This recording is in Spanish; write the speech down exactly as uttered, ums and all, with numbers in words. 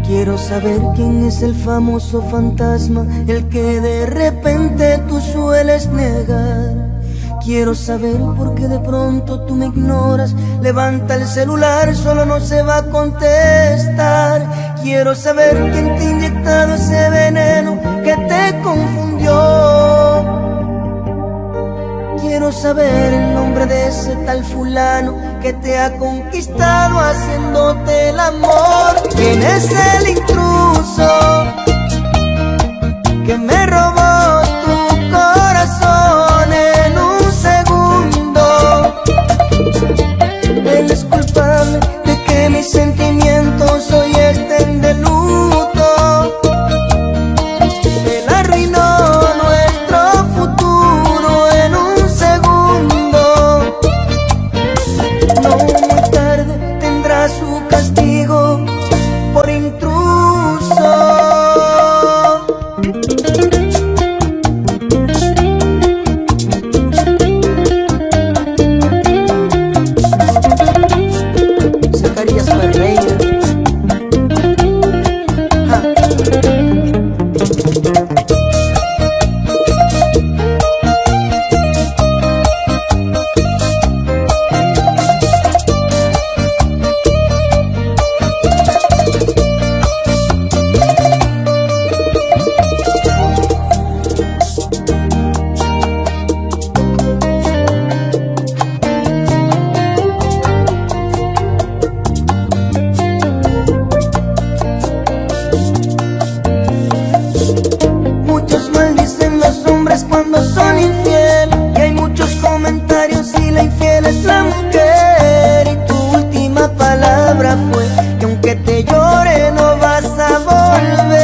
Quiero saber quién es el famoso fantasma, el que de repente tú sueles negar. Quiero saber por qué de pronto tú me ignoras. Levanta el celular, solo no se va a contestar. Quiero saber quién te ha inyectado ese veneno que te confundió. Quiero saber el nombre de ese tal fulano que te ha conquistado haciéndote el amor. ¿Quién es el intruso que me robó tu corazón en un segundo? Él es culpable de que mis sentimientos hoy estén de luto. Él arruinó nuestro futuro en un segundo. No muy tarde tendrá su castigo por intruso. Cuando son infieles, que hay muchos comentarios y la infiel es la mujer. Y tu última palabra fue que aunque te llore no vas a volver.